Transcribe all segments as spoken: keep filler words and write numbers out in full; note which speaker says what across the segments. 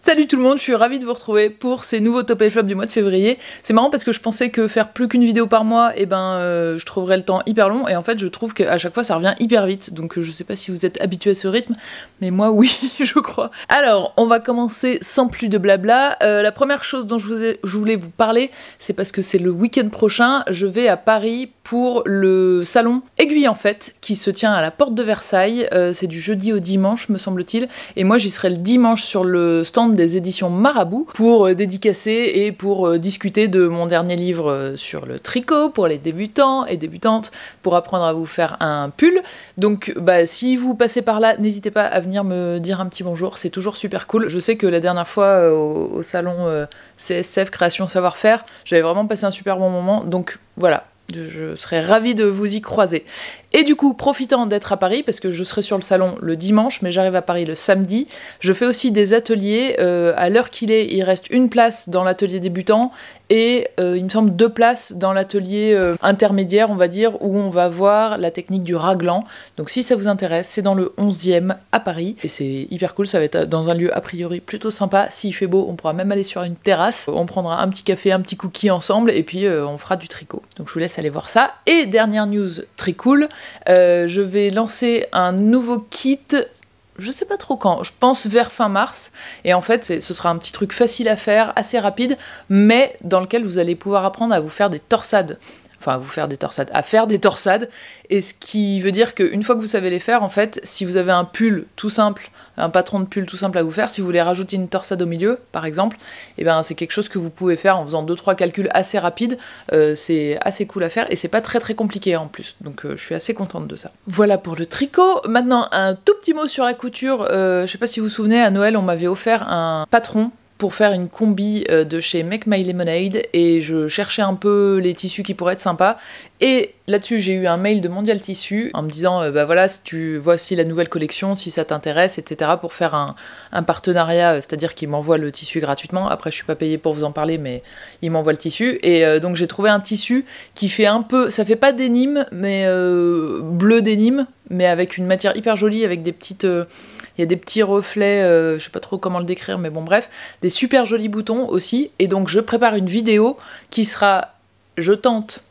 Speaker 1: Salut tout le monde, je suis ravie de vous retrouver pour ces nouveaux top et flop du mois de février. C'est marrant parce que je pensais que faire plus qu'une vidéo par mois, et eh ben euh, je trouverais le temps hyper long, et en fait je trouve qu'à chaque fois ça revient hyper vite, donc euh, je sais pas si vous êtes habitués à ce rythme, mais moi oui, je crois. Alors, on va commencer sans plus de blabla. Euh, la première chose dont je, vous ai, je voulais vous parler, c'est parce que c'est le week-end prochain, je vais à Paris pour le salon Aiguille en Fête, qui se tient à la porte de Versailles, euh, c'est du jeudi au dimanche me semble-t-il, et moi j'y serai le dimanche sur le stand des éditions Marabout pour euh, dédicacer et pour euh, discuter de mon dernier livre euh, sur le tricot pour les débutants et débutantes, pour apprendre à vous faire un pull. Donc bah, si vous passez par là, n'hésitez pas à venir me dire un petit bonjour, c'est toujours super cool. Je sais que la dernière fois euh, au, au salon euh, C S F Création Savoir-Faire, j'avais vraiment passé un super bon moment, donc voilà. Je serais ravie de vous y croiser. Et du coup, profitant d'être à Paris, parce que je serai sur le salon le dimanche, mais j'arrive à Paris le samedi, je fais aussi des ateliers. Euh, à l'heure qu'il est, il reste une place dans l'atelier débutant, et euh, il me semble deux places dans l'atelier euh, intermédiaire, on va dire, où on va voir la technique du raglan. Donc si ça vous intéresse, c'est dans le onzième à Paris, et c'est hyper cool, ça va être dans un lieu a priori plutôt sympa. S'il fait beau, on pourra même aller sur une terrasse, on prendra un petit café, un petit cookie ensemble, et puis euh, on fera du tricot. Donc je vous laisse aller voir ça. Et dernière news très cool, Euh, je vais lancer un nouveau kit, je sais pas trop quand, je pense vers fin mars, et en fait ce sera un petit truc facile à faire, assez rapide, mais dans lequel vous allez pouvoir apprendre à vous faire des torsades. Enfin, à vous faire des torsades, à faire des torsades, et ce qui veut dire qu'une fois que vous savez les faire, en fait, si vous avez un pull tout simple, un patron de pull tout simple à vous faire, si vous voulez rajouter une torsade au milieu, par exemple, et ben c'est quelque chose que vous pouvez faire en faisant deux trois calculs assez rapides, euh, c'est assez cool à faire, et c'est pas très très compliqué en plus, donc euh, je suis assez contente de ça. Voilà pour le tricot. Maintenant, un tout petit mot sur la couture, euh, je sais pas si vous vous souvenez, à Noël, on m'avait offert un patron pour faire une combi de chez Make My Lemonade, et je cherchais un peu les tissus qui pourraient être sympas, et là-dessus j'ai eu un mail de Mondial Tissu en me disant euh, bah voilà, si tu voici la nouvelle collection, si ça t'intéresse, et cetera, pour faire un, un partenariat, c'est-à-dire qu'ils m'envoient le tissu gratuitement. Après je suis pas payée pour vous en parler, mais ils m'envoient le tissu, et euh, donc j'ai trouvé un tissu qui fait un peu, ça fait pas dénime, mais euh, bleu dénime, mais avec une matière hyper jolie, avec des petites... Euh, il y a des petits reflets, euh, je sais pas trop comment le décrire, mais bon bref, des super jolis boutons aussi, et donc je prépare une vidéo qui sera, je tente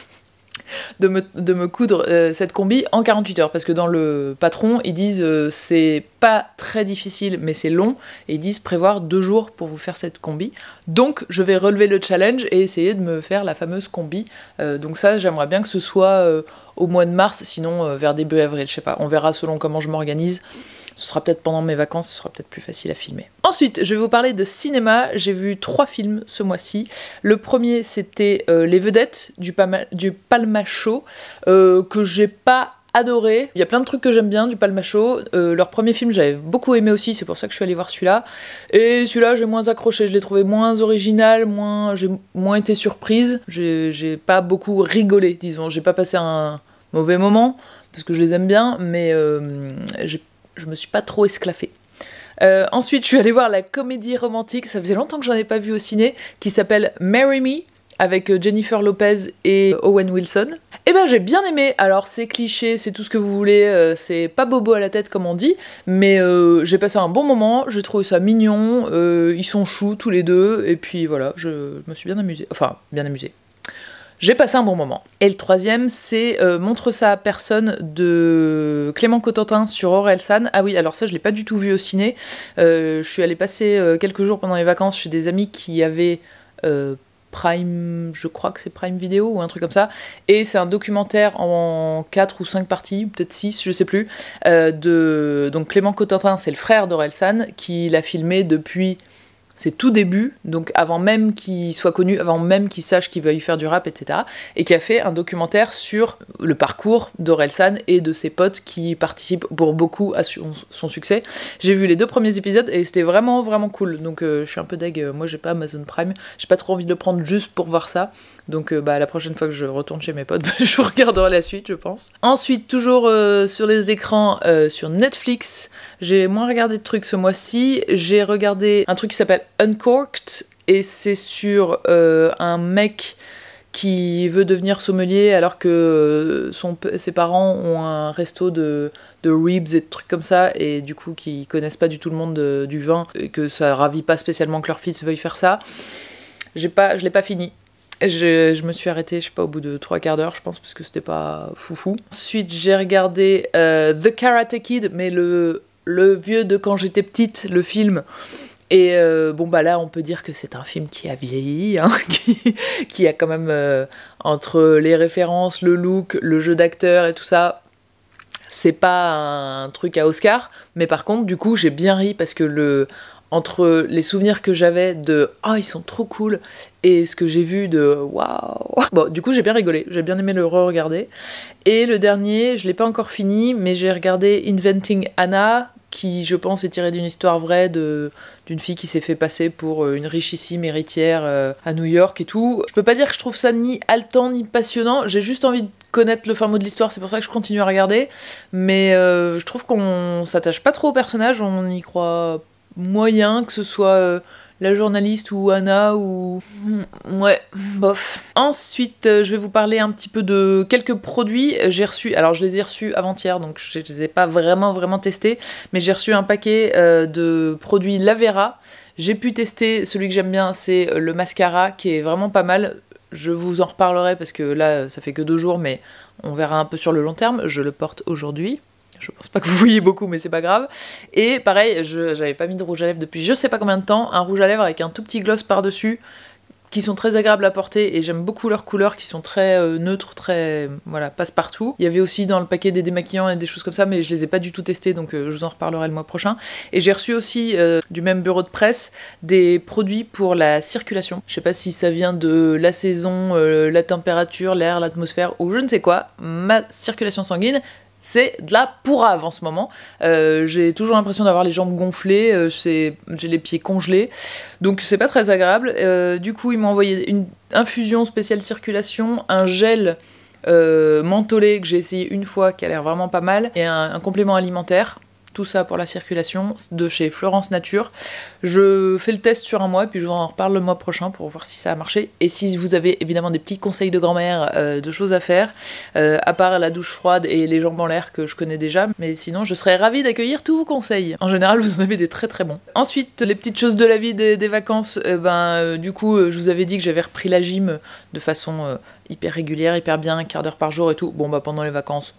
Speaker 1: de me, de me coudre euh, cette combi en quarante-huit heures, parce que dans le patron, ils disent euh, c'est pas très difficile, mais c'est long, et ils disent prévoir deux jours pour vous faire cette combi, donc je vais relever le challenge et essayer de me faire la fameuse combi, euh, donc ça j'aimerais bien que ce soit euh, au mois de mars, sinon euh, vers début avril, je sais pas, on verra selon comment je m'organise. Ce sera peut-être pendant mes vacances, ce sera peut-être plus facile à filmer. Ensuite, je vais vous parler de cinéma. J'ai vu trois films ce mois-ci. Le premier, c'était euh, Les Vedettes du, Palma, du Palma Show, euh, que j'ai pas adoré. Il y a plein de trucs que j'aime bien du Palma Show. Euh, leur premier film, j'avais beaucoup aimé aussi, c'est pour ça que je suis allée voir celui-là. Et celui-là, j'ai moins accroché. Je l'ai trouvé moins original, moins... j'ai moins été surprise. J'ai, j'ai pas beaucoup rigolé, disons. J'ai pas passé un mauvais moment, parce que je les aime bien, mais euh, j'ai je me suis pas trop esclaffée. Euh, ensuite, je suis allée voir la comédie romantique, ça faisait longtemps que j'en ai pas vu au ciné, qui s'appelle Marry Me, avec Jennifer Lopez et Owen Wilson. Et ben j'ai bien aimé. Alors c'est cliché, c'est tout ce que vous voulez, euh, c'est pas bobo à la tête comme on dit, mais euh, j'ai passé un bon moment, j'ai trouvé ça mignon, euh, ils sont choux tous les deux, et puis voilà, je me suis bien amusée. Enfin, bien amusée. J'ai passé un bon moment. Et le troisième, c'est euh, Montre ça à personne de Clément Cotentin sur Orelsan. Ah oui, alors ça, je l'ai pas du tout vu au ciné. Euh, je suis allée passer euh, quelques jours pendant les vacances chez des amis qui avaient euh, Prime, je crois que c'est Prime Video ou un truc comme ça. Et c'est un documentaire en quatre ou cinq parties, peut-être six, je sais plus. Euh, de... Donc Clément Cotentin, c'est le frère d'Orelsan, qui l'a filmé depuis... c'est tout début, donc avant même qu'il soit connu, avant même qu'il sache qu'il veuille faire du rap, et cetera. Et qui a fait un documentaire sur le parcours d'Orelsan et de ses potes qui participent pour beaucoup à son, son succès. J'ai vu les deux premiers épisodes et c'était vraiment vraiment cool, donc euh, je suis un peu deg, moi j'ai pas Amazon Prime, j'ai pas trop envie de le prendre juste pour voir ça. Donc euh, bah, la prochaine fois que je retourne chez mes potes, je vous regarderai la suite, je pense. Ensuite, toujours euh, sur les écrans, euh, sur Netflix, j'ai moins regardé de trucs ce mois-ci. J'ai regardé un truc qui s'appelle Uncorked, et c'est sur euh, un mec qui veut devenir sommelier alors que son, ses parents ont un resto de, de ribs et de trucs comme ça, et du coup qui connaissent pas du tout le monde de, du vin, et que ça ravit pas spécialement que leur fils veuille faire ça. J'ai pas, je l'ai pas fini. Je, je me suis arrêtée, je sais pas, au bout de trois quarts d'heure, je pense, parce que c'était pas foufou. Ensuite, j'ai regardé euh, The Karate Kid, mais le, le vieux de quand j'étais petite, le film. Et euh, bon, bah là, on peut dire que c'est un film qui a vieilli, hein, qui, qui a quand même, euh, entre les références, le look, le jeu d'acteur et tout ça, c'est pas un truc à Oscar. Mais par contre, du coup, j'ai bien ri parce que le... entre les souvenirs que j'avais de « Ah, oh, ils sont trop cool » et ce que j'ai vu de « Waouh ». Bon, du coup, j'ai bien rigolé, j'ai bien aimé le re-regarder. Et le dernier, je l'ai pas encore fini, mais j'ai regardé Inventing Anna, qui, je pense, est tiré d'une histoire vraie de, d'une fille qui s'est fait passer pour une richissime héritière euh, à New York et tout. Je peux pas dire que je trouve ça ni haletant ni passionnant, j'ai juste envie de connaître le fin mot de l'histoire, c'est pour ça que je continue à regarder. Mais euh, je trouve qu'on s'attache pas trop au personnage, on y croit moyen, que ce soit euh, la journaliste ou Anna ou... Ouais, bof. Ensuite, euh, je vais vous parler un petit peu de quelques produits. J'ai reçu, alors je les ai reçus avant-hier, donc je les ai pas vraiment vraiment testés, mais j'ai reçu un paquet euh, de produits Lavera. J'ai pu tester, celui que j'aime bien, c'est le mascara, qui est vraiment pas mal. Je vous en reparlerai, parce que là, ça fait que deux jours, mais on verra un peu sur le long terme. Je le porte aujourd'hui. Je pense pas que vous voyez beaucoup, mais c'est pas grave. Et pareil, je j'avais pas mis de rouge à lèvres depuis je sais pas combien de temps. Un rouge à lèvres avec un tout petit gloss par-dessus, qui sont très agréables à porter, et j'aime beaucoup leurs couleurs, qui sont très euh, neutres, très... voilà, passe-partout. Il y avait aussi dans le paquet des démaquillants et des choses comme ça, mais je les ai pas du tout testés, donc euh, je vous en reparlerai le mois prochain. Et j'ai reçu aussi, euh, du même bureau de presse, des produits pour la circulation. Je sais pas si ça vient de la saison, euh, la température, l'air, l'atmosphère, ou je ne sais quoi. Ma circulation sanguine, c'est de la pourrave en ce moment. Euh, j'ai toujours l'impression d'avoir les jambes gonflées, euh, j'ai les pieds congelés, donc c'est pas très agréable. Euh, du coup, ils m'ont envoyé une infusion spéciale circulation, un gel euh, mentholé que j'ai essayé une fois, qui a l'air vraiment pas mal, et un, un complément alimentaire. Tout ça pour la circulation, de chez Florence Nature. Je fais le test sur un mois, puis je vous en reparle le mois prochain pour voir si ça a marché. Et si vous avez évidemment des petits conseils de grand-mère, euh, de choses à faire, euh, à part la douche froide et les jambes en l'air que je connais déjà, mais sinon je serais ravie d'accueillir tous vos conseils. En général, vous en avez des très très bons. Ensuite, les petites choses de la vie des, des vacances, euh, ben euh, du coup, euh, je vous avais dit que j'avais repris la gym de façon euh, hyper régulière, hyper bien, un quart d'heure par jour et tout. Bon bah pendant les vacances...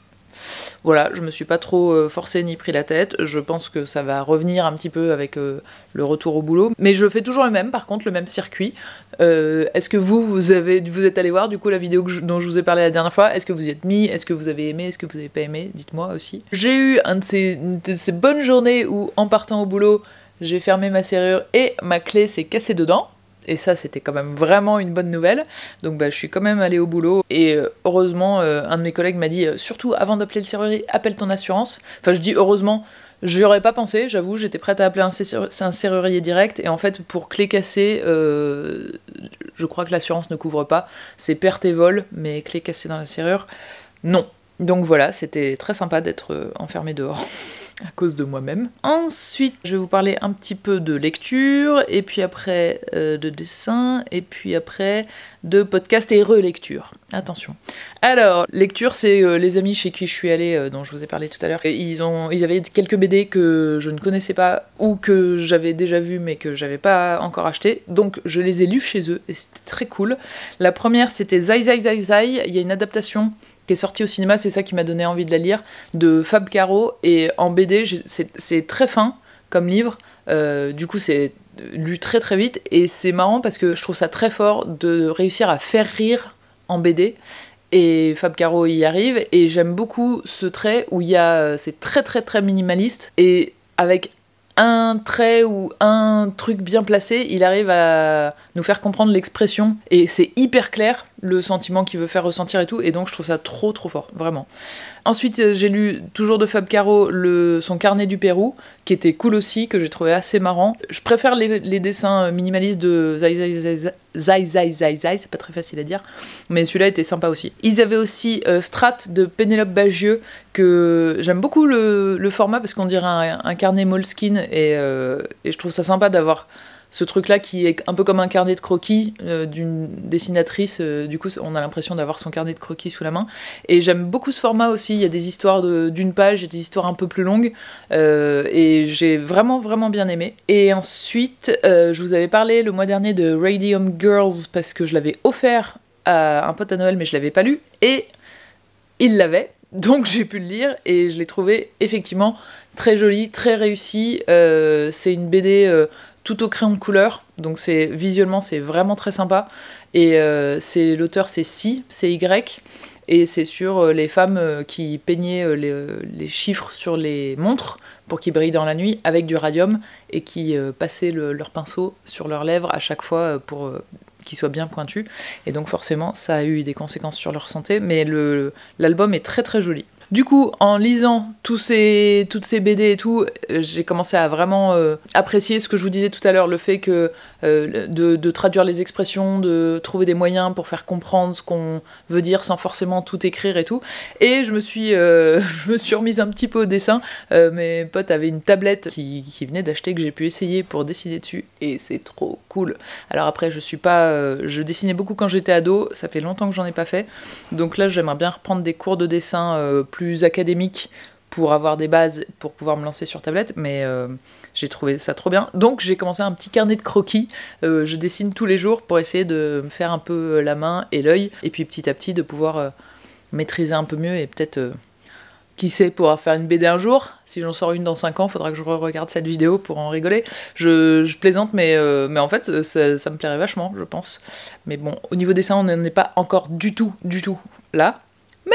Speaker 1: Voilà, je me suis pas trop euh, forcée ni pris la tête, je pense que ça va revenir un petit peu avec euh, le retour au boulot, mais je fais toujours le même, par contre, le même circuit. Euh, est-ce que vous, vous, avez, vous êtes allé voir du coup la vidéo que je, dont je vous ai parlé la dernière fois? Est-ce que vous y êtes mis? Est-ce que vous avez aimé? Est-ce que vous avez pas aimé? Dites-moi aussi. J'ai eu un de ces, une de ces bonnes journées où, en partant au boulot, j'ai fermé ma serrure et ma clé s'est cassée dedans. Et ça, c'était quand même vraiment une bonne nouvelle. Donc bah, je suis quand même allée au boulot. Et euh, heureusement, euh, un de mes collègues m'a dit euh, « Surtout, avant d'appeler le serrurier, appelle ton assurance. » Enfin, je dis heureusement, j'y aurais pas pensé, j'avoue. J'étais prête à appeler un, un serrurier direct. Et en fait, pour clé cassée, euh, je crois que l'assurance ne couvre pas. C'est perte et vol, mais clé cassée dans la serrure, non. Donc voilà, c'était très sympa d'être euh, enfermée dehors. À cause de moi-même. Ensuite, je vais vous parler un petit peu de lecture, et puis après euh, de dessin, et puis après de podcast et relecture. Attention. Alors, lecture, c'est euh, les amis chez qui je suis allée, euh, dont je vous ai parlé tout à l'heure. Ils, ont, ils avaient quelques B D que je ne connaissais pas, ou que j'avais déjà vu, mais que j'avais pas encore acheté. Donc, je les ai lus chez eux, et c'était très cool. La première, c'était Zai Zai Zai Zai. Il y a une adaptation qui est sortie au cinéma, c'est ça qui m'a donné envie de la lire, de Fab Caro, et en B D, c'est très fin comme livre, euh, du coup c'est lu très très vite, et c'est marrant parce que je trouve ça très fort de réussir à faire rire en B D, et Fab Caro y arrive, et j'aime beaucoup ce trait où il y a, c'est très très très minimaliste, et avec un trait ou un truc bien placé, il arrive à nous faire comprendre l'expression, et c'est hyper clair, le sentiment qu'il veut faire ressentir et tout, et donc je trouve ça trop trop fort, vraiment. Ensuite, j'ai lu, toujours de Fab Caro, le, son Carnet du Pérou, qui était cool aussi, que j'ai trouvé assez marrant. Je préfère les, les dessins minimalistes de Zai Zai Zai Zai, Zai Zai Zai Zai, c'est pas très facile à dire, mais celui-là était sympa aussi. Ils avaient aussi euh, Strat de Pénélope Bagieux, que j'aime beaucoup le, le format, parce qu'on dirait un, un carnet Moleskine, et, euh, et je trouve ça sympa d'avoir ce truc-là qui est un peu comme un carnet de croquis euh, d'une dessinatrice, euh, du coup on a l'impression d'avoir son carnet de croquis sous la main. Et j'aime beaucoup ce format aussi, il y a des histoires de, d'une page, il y a des histoires un peu plus longues, euh, et j'ai vraiment vraiment bien aimé. Et ensuite, euh, je vous avais parlé le mois dernier de Radium Girls, parce que je l'avais offert à un pote à Noël, mais je l'avais pas lu, et il l'avait, donc j'ai pu le lire, et je l'ai trouvé effectivement très joli, très réussi. Euh, c'est une B D euh, tout au crayon de couleur, donc c'est visuellement c'est vraiment très sympa. Et euh, c'est l'auteur c'est Si, c'est Y, et c'est sur euh, les femmes euh, qui peignaient euh, les, les chiffres sur les montres pour qu'ils brillent dans la nuit avec du radium, et qui euh, passaient le, leur pinceau sur leurs lèvres à chaque fois euh, pour euh, qu'ils soient bien pointus. Et donc forcément ça a eu des conséquences sur leur santé, mais le, l'album est très très joli. Du coup, en lisant tous ces, toutes ces B D et tout, j'ai commencé à vraiment euh, apprécier ce que je vous disais tout à l'heure, le fait que euh, de, de traduire les expressions, de trouver des moyens pour faire comprendre ce qu'on veut dire sans forcément tout écrire et tout. Et je me suis, euh, je me suis remise un petit peu au dessin. Euh, mes potes avaient une tablette qui, qui venaient d'acheter, que j'ai pu essayer pour dessiner dessus, et c'est trop cool. Alors après, je suis pas, euh, je dessinais beaucoup quand j'étais ado, ça fait longtemps que j'en ai pas fait. Donc là, j'aimerais bien reprendre des cours de dessin euh, plus académique pour avoir des bases pour pouvoir me lancer sur tablette, mais euh, j'ai trouvé ça trop bien. Donc j'ai commencé un petit carnet de croquis, euh, je dessine tous les jours pour essayer de me faire un peu la main et l'œil, et puis petit à petit de pouvoir euh, maîtriser un peu mieux, et peut-être, euh, qui sait, pouvoir faire une B D un jour. Si j'en sors une dans cinq ans, faudra que je regarde cette vidéo pour en rigoler. Je, je plaisante, mais, euh, mais en fait ça, ça me plairait vachement, je pense. Mais bon, au niveau dessin, on n'en est pas encore du tout, du tout là, mais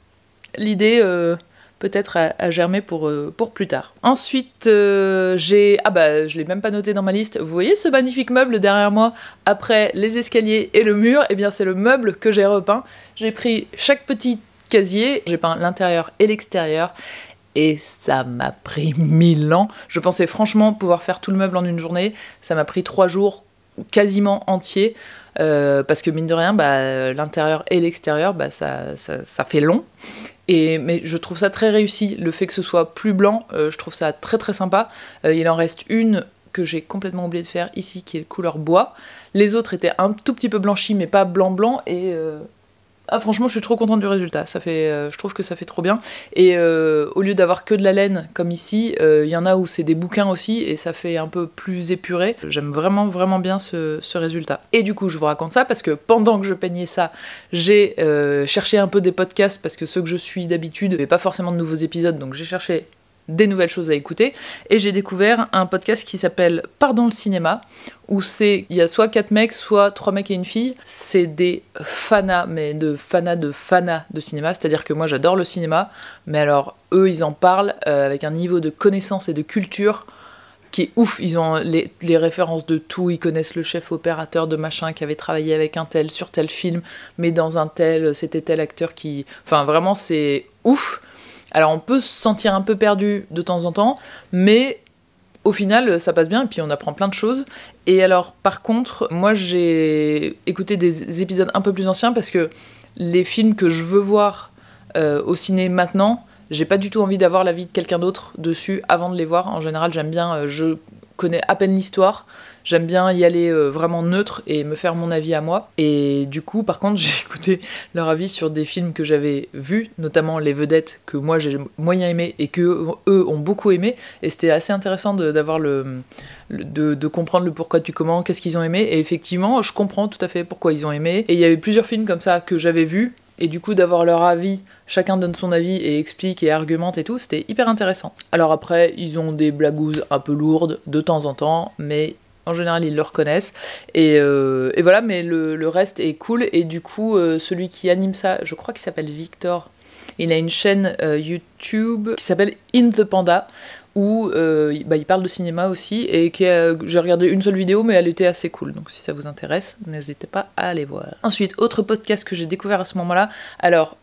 Speaker 1: l'idée euh, peut-être à, à germer pour, euh, pour plus tard. Ensuite, euh, j'ai... Ah bah, je l'ai même pas noté dans ma liste. Vous voyez ce magnifique meuble derrière moi, après les escaliers et le mur? Eh bien, c'est le meuble que j'ai repeint. J'ai pris chaque petit casier, j'ai peint l'intérieur et l'extérieur, et ça m'a pris mille ans. Je pensais franchement pouvoir faire tout le meuble en une journée. Ça m'a pris trois jours quasiment entiers. Euh, parce que mine de rien, bah, l'intérieur et l'extérieur, bah, ça, ça, ça fait long. Et, mais je trouve ça très réussi. Le fait que ce soit plus blanc, euh, je trouve ça très très sympa. Euh, il en reste une que j'ai complètement oublié de faire ici, qui est couleur bois. Les autres étaient un tout petit peu blanchis, mais pas blanc blanc. Et euh... ah, franchement, je suis trop contente du résultat. Ça fait, euh, je trouve que ça fait trop bien. Et euh, au lieu d'avoir que de la laine comme ici, il euh, y en a où c'est des bouquins aussi, et ça fait un peu plus épuré. J'aime vraiment vraiment bien ce, ce résultat. Et du coup, je vous raconte ça parce que pendant que je peignais ça, j'ai euh, cherché un peu des podcasts, parce que ceux que je suis d'habitude, il n'y avait pas forcément de nouveaux épisodes, donc j'ai cherché des nouvelles choses à écouter, et j'ai découvert un podcast qui s'appelle Pardon le cinéma, où c'est, il y a soit quatre mecs, soit trois mecs et une fille. C'est des fanas, mais de fanas de fanas de cinéma, c'est-à-dire que moi j'adore le cinéma, mais alors eux ils en parlent euh, avec un niveau de connaissance et de culture qui est ouf. Ils ont les, les références de tout, ils connaissent le chef opérateur de machin qui avait travaillé avec un tel sur tel film, mais dans un tel, c'était tel acteur qui... Enfin vraiment c'est ouf. Alors on peut se sentir un peu perdu de temps en temps, mais au final ça passe bien, et puis on apprend plein de choses. Et alors par contre, moi j'ai écouté des épisodes un peu plus anciens, parce que les films que je veux voir euh, au ciné maintenant, j'ai pas du tout envie d'avoir l'avis de quelqu'un d'autre dessus avant de les voir. En général j'aime bien, euh, je connais à peine l'histoire, j'aime bien y aller euh, vraiment neutre et me faire mon avis à moi. Et du coup, par contre, j'ai écouté leur avis sur des films que j'avais vus, notamment Les Vedettes, que moi j'ai moyen aimé et que eux ont beaucoup aimé. Et c'était assez intéressant de, d'avoir le, le de, de comprendre le pourquoi du comment, qu'est-ce qu'ils ont aimé. Et effectivement, je comprends tout à fait pourquoi ils ont aimé. Et il y avait plusieurs films comme ça que j'avais vus. Et du coup, d'avoir leur avis, chacun donne son avis et explique et argumente et tout, c'était hyper intéressant. Alors après, ils ont des blagouses un peu lourdes de temps en temps, mais en général, ils le reconnaissent. Et, euh, et voilà, mais le, le reste est cool. Et du coup, euh, celui qui anime ça, je crois qu'il s'appelle Victor. Il a une chaîne euh, YouTube qui s'appelle In the Panda, où euh, bah, il parle de cinéma aussi, et qui a, j'ai regardé une seule vidéo, mais elle était assez cool, donc si ça vous intéresse, n'hésitez pas à aller voir. Ensuite, autre podcast que j'ai découvert à ce moment-là, alors,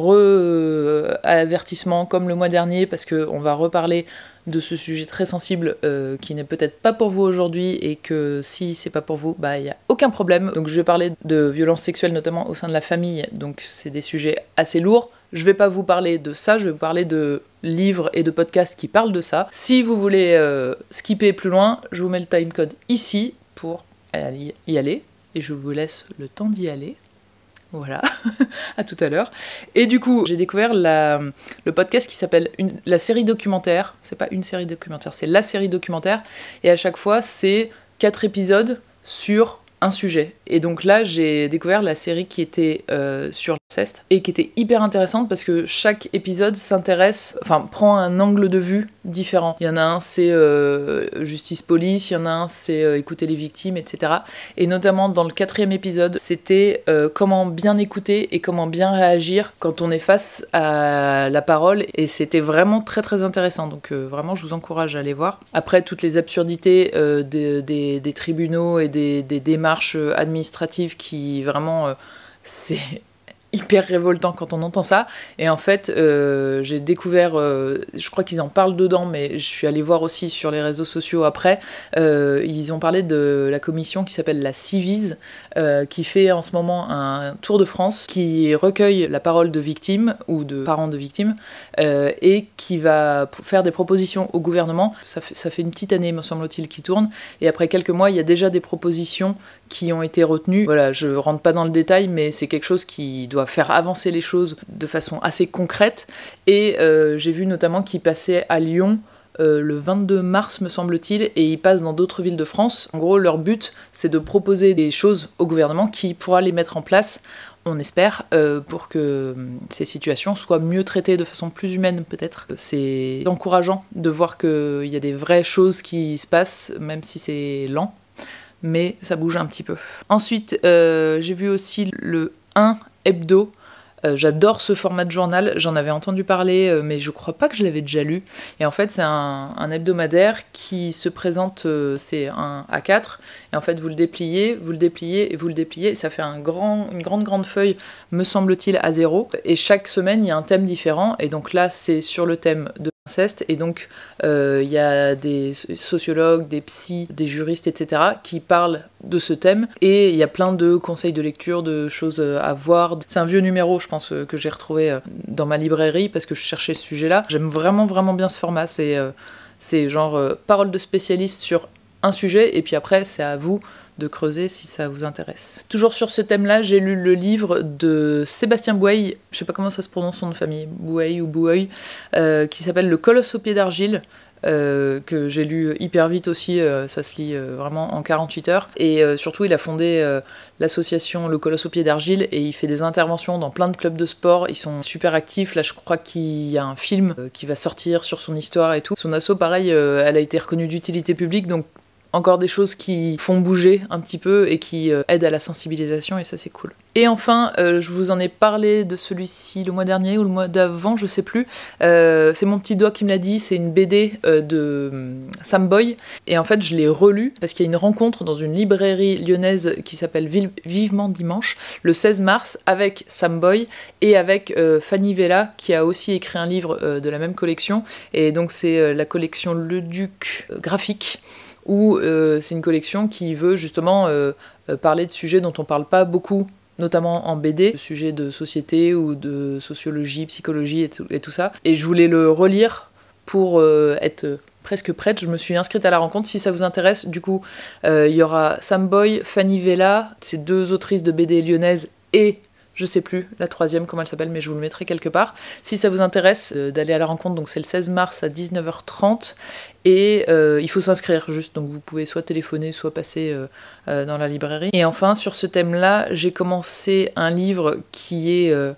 Speaker 1: re-avertissement comme le mois dernier, parce qu'on va reparler de ce sujet très sensible euh, qui n'est peut-être pas pour vous aujourd'hui, et que si c'est pas pour vous, bah il n'y a aucun problème. Donc je vais parler de violences sexuelles, notamment au sein de la famille, donc c'est des sujets assez lourds. Je vais pas vous parler de ça, je vais vous parler de livres et de podcasts qui parlent de ça. Si vous voulez euh, skipper plus loin, je vous mets le timecode ici, pour y aller. Et je vous laisse le temps d'y aller. Voilà, à tout à l'heure. Et du coup, j'ai découvert la, le podcast qui s'appelle une, la série documentaire. C'est pas une série documentaire, c'est la série documentaire. Et à chaque fois, c'est quatre épisodes sur un sujet. Et donc là, j'ai découvert la série qui était euh, sur l'inceste et qui était hyper intéressante parce que chaque épisode s'intéresse, enfin, prend un angle de vue différent. Il y en a un, c'est euh, justice police, il y en a un, c'est euh, écouter les victimes, et cetera. Et notamment dans le quatrième épisode, c'était euh, comment bien écouter et comment bien réagir quand on est face à la parole. Et c'était vraiment très très intéressant. Donc euh, vraiment, je vous encourage à aller voir. Après, toutes les absurdités euh, des, des, des tribunaux et des, des démarches administratives qui vraiment... Euh, c'est... hyper révoltant quand on entend ça. Et en fait, euh, j'ai découvert, euh, je crois qu'ils en parlent dedans, mais je suis allée voir aussi sur les réseaux sociaux après, euh, ils ont parlé de la commission qui s'appelle la Civise, euh, qui fait en ce moment un tour de France, qui recueille la parole de victimes ou de parents de victimes, euh, et qui va faire des propositions au gouvernement. Ça fait, ça fait une petite année, me semble-t-il, qui tourne, et après quelques mois, il y a déjà des propositions qui ont été retenues. Voilà, je rentre pas dans le détail, mais c'est quelque chose qui doit faire avancer les choses de façon assez concrète. Et euh, j'ai vu notamment qu'il passait à Lyon euh, le vingt-deux mars, me semble-t-il, et ils passent dans d'autres villes de France. En gros, leur but, c'est de proposer des choses au gouvernement qui pourra les mettre en place, on espère, euh, pour que ces situations soient mieux traitées de façon plus humaine, peut-être. C'est encourageant de voir qu'il y a des vraies choses qui se passent, même si c'est lent, mais ça bouge un petit peu. Ensuite, euh, j'ai vu aussi le un hebdo. Euh, j'adore ce format de journal, j'en avais entendu parler, euh, mais je crois pas que je l'avais déjà lu. Et en fait, c'est un, un hebdomadaire qui se présente, euh, c'est un A quatre, et en fait, vous le dépliez, vous le dépliez, et vous le dépliez, et ça fait un grand, une grande, grande feuille, me semble-t-il, à zéro. Et chaque semaine, il y a un thème différent, et donc là, c'est sur le thème de l'inceste, et donc il euh, y a des sociologues, des psys, des juristes, et cetera, qui parlent de ce thème, et il y a plein de conseils de lecture, de choses à voir. C'est un vieux numéro, je pense, que j'ai retrouvé dans ma librairie, parce que je cherchais ce sujet-là. J'aime vraiment, vraiment bien ce format, c'est, euh, c'est genre euh, parole de spécialiste sur un sujet, et puis après, c'est à vous de creuser si ça vous intéresse. Toujours sur ce thème-là, j'ai lu le livre de Sébastien Boueil, je sais pas comment ça se prononce son nom de famille, Boueil ou Boueil, euh, qui s'appelle Le Colosse au pied d'argile, euh, que j'ai lu hyper vite aussi, euh, ça se lit euh, vraiment en quarante-huit heures, et euh, surtout il a fondé euh, l'association Le Colosse au pied d'argile, et il fait des interventions dans plein de clubs de sport, ils sont super actifs. Là je crois qu'il y a un film euh, qui va sortir sur son histoire et tout. Son asso, pareil, euh, elle a été reconnue d'utilité publique, donc encore des choses qui font bouger un petit peu et qui euh, aident à la sensibilisation, et ça c'est cool. Et enfin, euh, je vous en ai parlé de celui-ci le mois dernier ou le mois d'avant, je sais plus. Euh, c'est mon petit doigt qui me l'a dit, c'est une B D euh, de um, Sam Boy. Et en fait, je l'ai relu parce qu'il y a une rencontre dans une librairie lyonnaise qui s'appelle Vivement Dimanche, le seize mars, avec Sam Boy et avec euh, Fanny Vella, qui a aussi écrit un livre euh, de la même collection. Et donc c'est euh, la collection Le Duc euh, graphique, où euh, c'est une collection qui veut justement euh, euh, parler de sujets dont on parle pas beaucoup, notamment en B D, de sujets de société ou de sociologie, psychologie et tout, et tout ça. Et je voulais le relire pour euh, être presque prête. Je me suis inscrite à la rencontre, si ça vous intéresse. Du coup, euh, il y aura Sam Boy, Fanny Vella, ces deux autrices de B D lyonnaises, et je sais plus la troisième comment elle s'appelle, mais je vous le mettrai quelque part. Si ça vous intéresse euh, d'aller à la rencontre, donc c'est le seize mars à dix-neuf heures trente, et euh, il faut s'inscrire juste, donc vous pouvez soit téléphoner, soit passer euh, euh, dans la librairie. Et enfin, sur ce thème-là, j'ai commencé un livre qui est... Euh...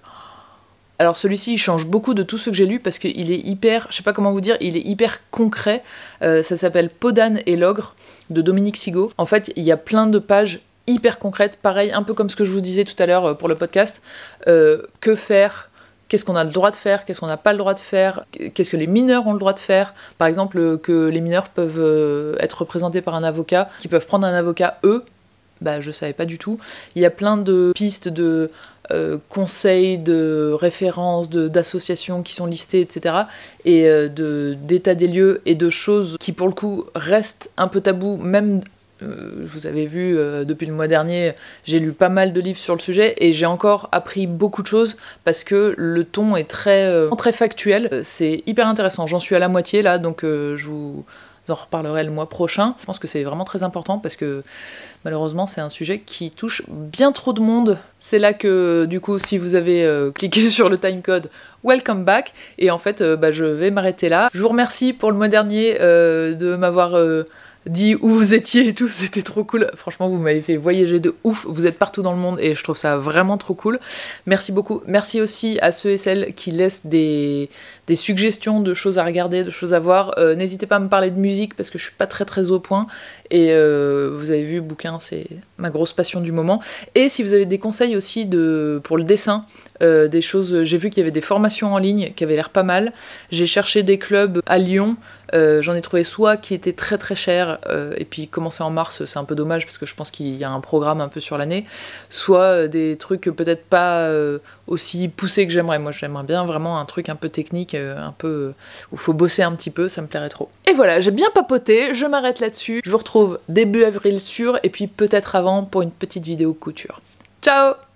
Speaker 1: Alors celui-ci, il change beaucoup de tout ce que j'ai lu, parce qu'il est hyper, je sais pas comment vous dire, il est hyper concret. Euh, ça s'appelle Peau d'âne et l'ogre, de Dominique Sigaud. En fait, il y a plein de pages hyper concrète, pareil, un peu comme ce que je vous disais tout à l'heure pour le podcast. Euh, que faire ? Qu'est-ce qu'on a le droit de faire ? Qu'est-ce qu'on n'a pas le droit de faire ? Qu'est-ce que les mineurs ont le droit de faire ? Par exemple, que les mineurs peuvent euh, être représentés par un avocat, qu'ils peuvent prendre un avocat, eux, bah je savais pas du tout. Il y a plein de pistes de euh, conseils, de références, de, d'associations qui sont listées, et cetera. Et euh, de, d'état des lieux et de choses qui, pour le coup, restent un peu tabous, même... Euh, vous avez vu, euh, depuis le mois dernier, j'ai lu pas mal de livres sur le sujet et j'ai encore appris beaucoup de choses parce que le ton est très, euh, très factuel. C'est hyper intéressant. J'en suis à la moitié là, donc euh, je vous vous en reparlerai le mois prochain. Je pense que c'est vraiment très important parce que malheureusement c'est un sujet qui touche bien trop de monde. C'est là que du coup si vous avez euh, cliqué sur le timecode, welcome back, et en fait euh, bah, je vais m'arrêter là. Je vous remercie pour le mois dernier euh, de m'avoir euh, dit où vous étiez et tout, c'était trop cool. Franchement, vous m'avez fait voyager de ouf, vous êtes partout dans le monde et je trouve ça vraiment trop cool. Merci beaucoup. Merci aussi à ceux et celles qui laissent des, des suggestions de choses à regarder, de choses à voir. Euh, N'hésitez pas à me parler de musique parce que je suis pas très très au point. Et euh, vous avez vu, bouquin, c'est ma grosse passion du moment. Et si vous avez des conseils aussi de, pour le dessin, euh, des choses, j'ai vu qu'il y avait des formations en ligne qui avaient l'air pas mal. J'ai cherché des clubs à Lyon. Euh, J'en ai trouvé soit qui étaient très très chers, euh, et puis commencer en mars, c'est un peu dommage parce que je pense qu'il y a un programme un peu sur l'année, soit euh, des trucs peut-être pas euh, aussi poussés que j'aimerais. Moi j'aimerais bien vraiment un truc un peu technique, euh, un peu euh, où il faut bosser un petit peu, ça me plairait trop. Et voilà, j'ai bien papoté, je m'arrête là-dessus. Je vous retrouve début avril sûr, et puis peut-être avant pour une petite vidéo couture. Ciao!